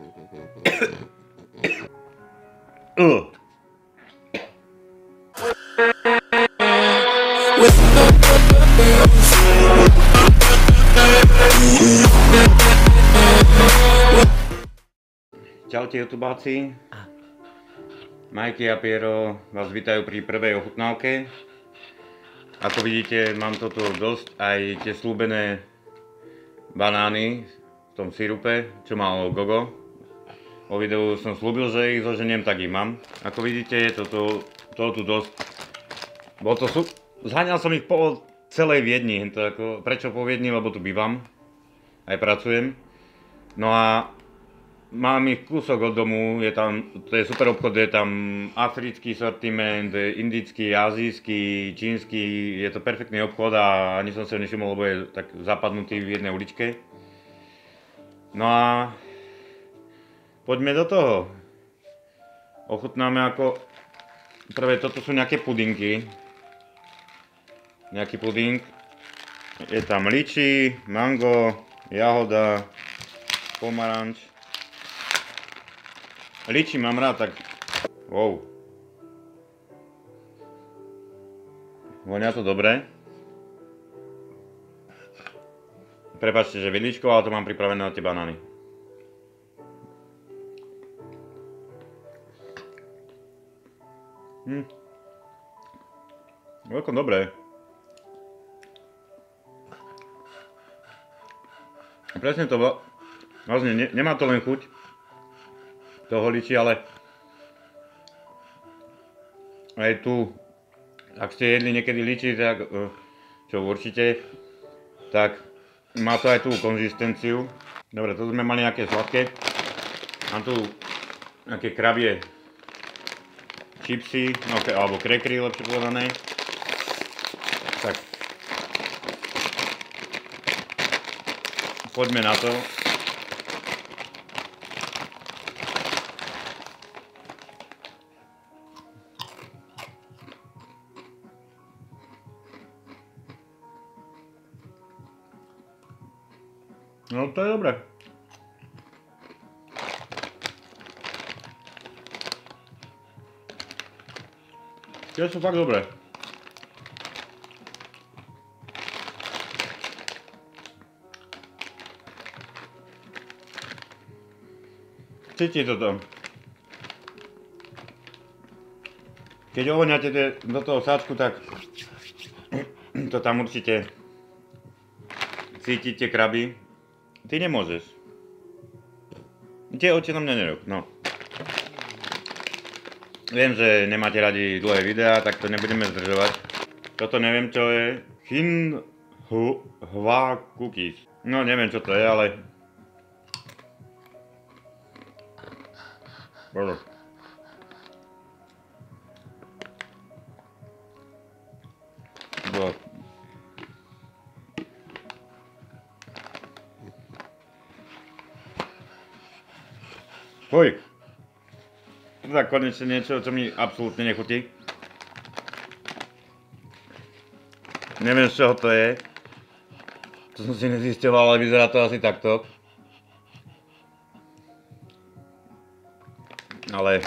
Čaute youtubáci, Majky a Piero vás vítajú pri prvej ochutnávke. Ako vidíte, mám toto dosť, aj tie slúbené banány v tom sirupe, čo mal Gogo. O videu som slúbil, že ich zoženiem, tak ich mám. Ako vidíte, je toho tu dosť. Zháňal som ich po celej Viedni, prečo po Viedni, lebo tu bývam, aj pracujem. No a mám ich kúsok od domu, to je super obchod, je tam africký sortiment, indický, azijský, čínsky, je to perfektný obchod a ani som sa nevšimol, lebo je tak zapadnutý v jednej uličke. No a poďme do toho. Ochutnáme ako prvé, toto sú nejaké pudinky. Nejaký puding. Je tam liči, mango, jahoda, pomaranč. Liči mám rád, tak wow. Vonia to dobre. Prepáčte, že vidličko, ale to mám pripravené na tie banány. Veľkom dobré. Presne to vlastne nemá to len chuť toho liči, ale aj tu, ak ste jedli niekedy liči, tak čo určite, tak má to aj tú konzistenciu. Dobre, tu sme mali nejaké sladké. Mám tu nejaké krabie čipsy, alebo krekry, lepšie povedané. Tak poďme na to. No to je dobré. Tie sú fakt dobré. Cíti to tam. Keď ovoňate do toho sáčku, tak to tam určite cítite kraby. Ty nemôžeš. Tie oči na mňa nerob, no. Viem, že nemáte radi dlhé videá, tak to nebudeme zdržovať. Toto neviem, čo je. Hua cookies. No, neviem, čo to je, ale Bolo. Fuj. Tak konečne niečo, čo mi absolútne nechutí. Neviem, z čoho to je. To som si nezisťoval, ale vyzerá to asi takto. Ale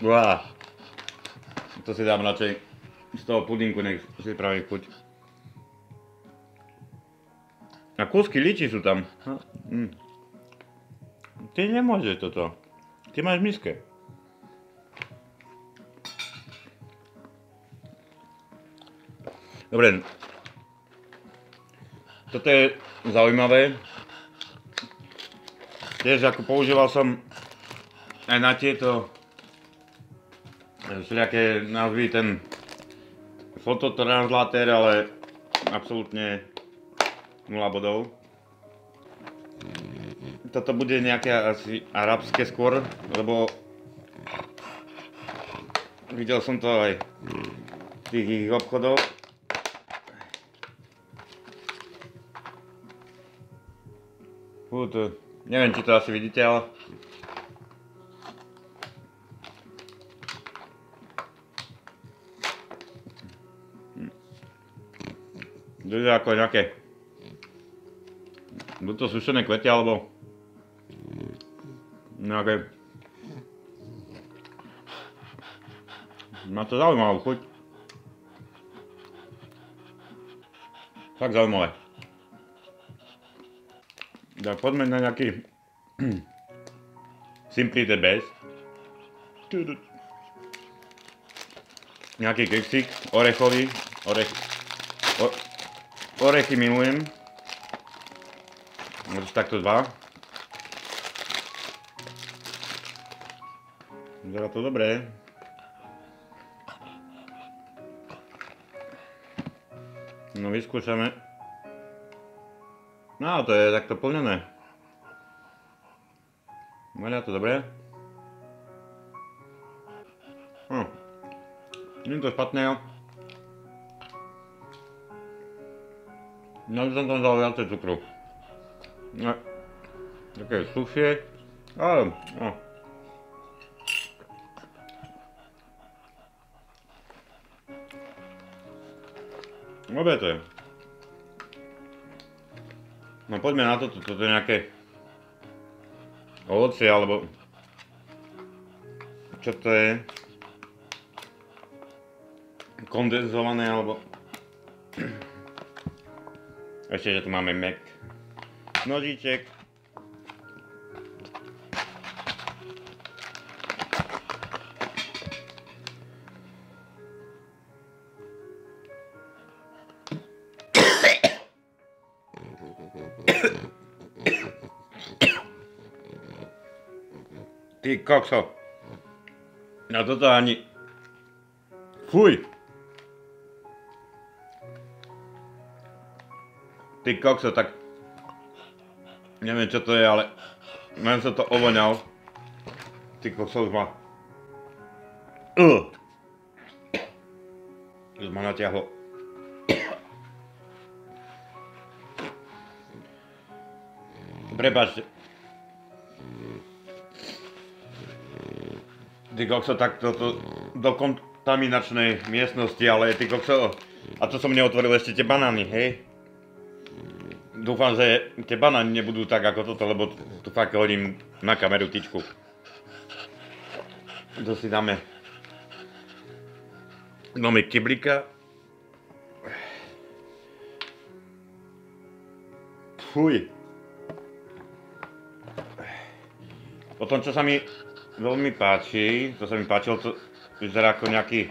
to si dám radšej z toho pudinku, nech si praví chuť. A kúsky liči sú tam. Ty nemôžeš toto. Ty máš v miske. Dobre. Toto je zaujímavé. Tiež ako používal som aj na tieto všelijaké názvy ten fototranslatér, ale absolútne 0 bodov. Toto bude nejaké asi arabské skôr, lebo videl som to aj v tých ich obchodoch. Neviem, či to asi vidíte, ale to je ako nejaké buď to sušené kvety, alebo nejaké... Má to zaujímavú chuť. Fakt zaujímavé. Tak poďme na nejaký Simply the best. Nejaký keksík orechový. Orechy milujem. Môžeš takto dva. Vyzerá to dobré. No vyskúšame. No to je takto plnené. Vonia to dobré. Nie je to špatné. No by som tam dal viacej cukru. No, také sušie. Ale, no. Dobre to je. No poďme na toto, toto je nejaké ovocie, alebo čo to je? Kondenzované, alebo ešte, že tu máme Mac nožíček. Ty kokso. No toto ani... Fuj. Ty kokso, tak... Neviem čo to je, ale... Len som to ovoňal. Ty kokso už ma... Už ma natiahlo. Prepáčte. Ty kokso, tak toto do kontaminačnej miestnosti, ale ty kokso, a to som neotvoril ešte tie banány, hej? Dúfam, že tie banány nebudú tak ako toto, lebo tu fakt hodím na kameru tyčku. To si dáme kyblíka. Fuj. Potom, čo sa mi veľmi páči, to sa mi páčilo, to vyzerá ako nejaký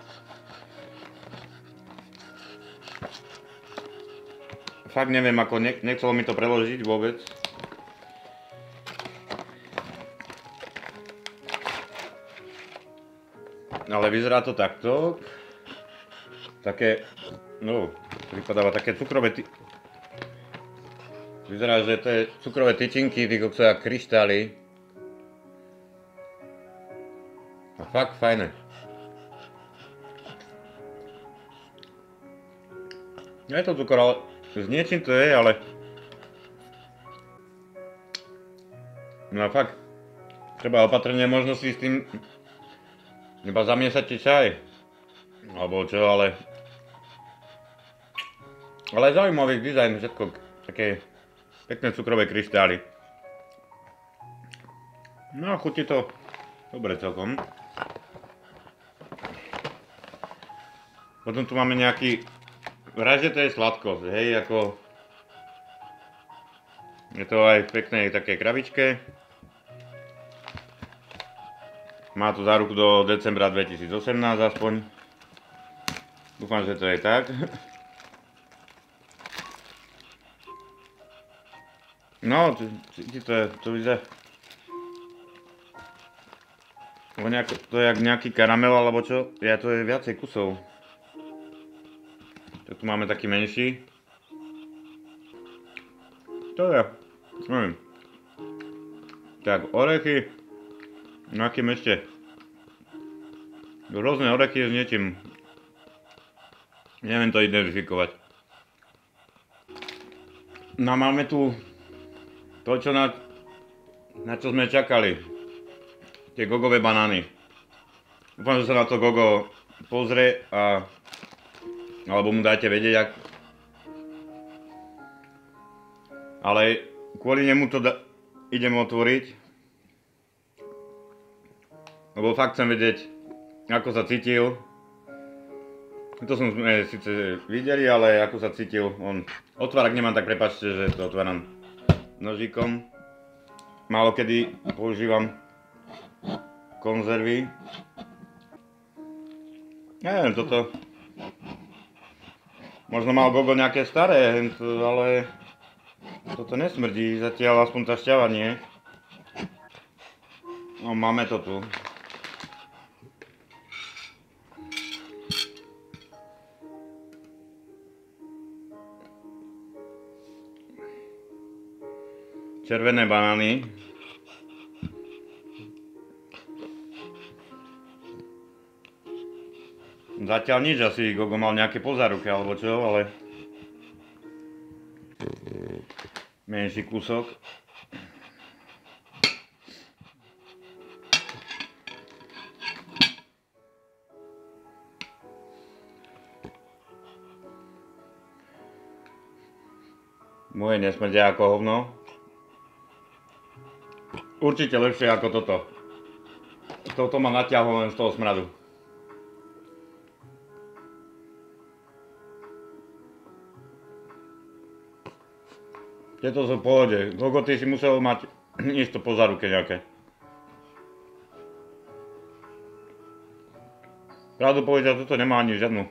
fakt neviem, ako nechcelo mi to preložiť vôbec. Ale vyzerá to takto. Také, no, vypadáva také cukrové vyzerá, že to je cukrové tyčinky, ty kokso, jak kryštály. A fakt fajné. Je to cukor, ale s niečím to je, ale... No fakt, treba opatrne, možno si s tým iba zamiesať čaj. Alebo čo, ale... Ale zaujímavý dizajn, všetko také pekné cukrové kryštály. No a chutí to dobre celkom. Potom tu máme nejaký, vraj, že to je sladkosť, hej, ako je to aj v peknej takej krabičke. Má to záruku do decembra 2018 aspoň. Dúfam, že to je tak. No, to vyzerá. To je jak nejaký karamel alebo čo? Ja, to je viacej kusov. Tak tu máme taký menší. To je, neviem. Tak, orechy. No akým ešte? Rôzne orechy s niečím. Neviem to identifikovať. No máme tu to, čo na čo sme čakali. Tie gogové banány. Dúfam, že sa na to gogo pozrie a alebo mu dáte vedieť, ak... Ale kvôli nemu to idem otvoriť. lebo fakt chcem vedieť, ako sa cítil. To som síce videli, ale ako sa cítil. Otvárak nemám, tak prepáčte, že to otváram nožíkom. Málo kedy používam konzervy. Neviem, toto... Možno mal Gogo nejaké staré, ale toto nesmrdí, zatiaľ aspoň tá šťava nie. No, máme to tu. Červené banány. Zatiaľ nič, asi Gogo mal nejaké pozáruky alebo čo, ale menší kúsok. Moje nesmrdia ako hovno. Určite lepšie ako toto. Toto ma natiahlo len z toho smradu. Tieto sú v pohode. Gogo, ty si musel mať isto po záruke nejaké. Pravdu povedať, toto nemá ani žiadnu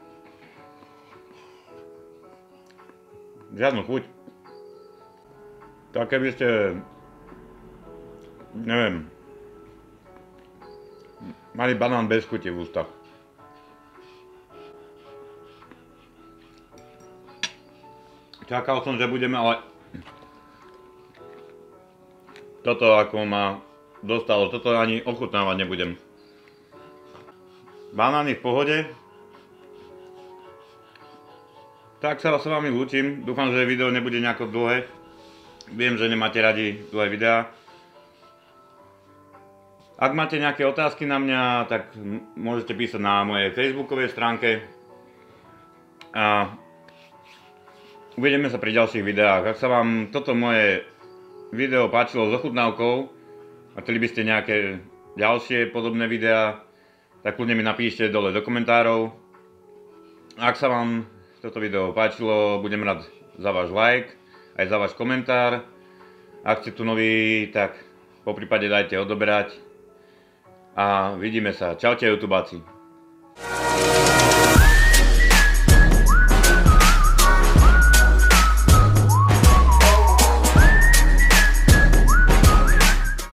chuť. Tak keby ste, neviem, mali banán bez chuti v ústach. Čakal som, že budeme, ale toto ako ma dostalo, toto ani ochutnávať nebudem. Banány v pohode. Tak sa s vami lúčim, dúfam, že video nebude nejako dlhé. Viem, že nemáte radi dlhé videá. Ak máte nejaké otázky na mňa, tak môžete písať na mojej facebookovej stránke. A uvidíme sa pri ďalších videách. Ak sa vám toto moje video páčilo s ochutnávkou a chceli by ste nejaké ďalšie podobné videá, tak kľudne mi napíšte dole do komentárov. Ak sa vám toto video páčilo, budem rád za váš like, aj za váš komentár. Ak ste tu noví, tak poprípade dajte odoberať. A vidíme sa. Čaute, YouTubáci.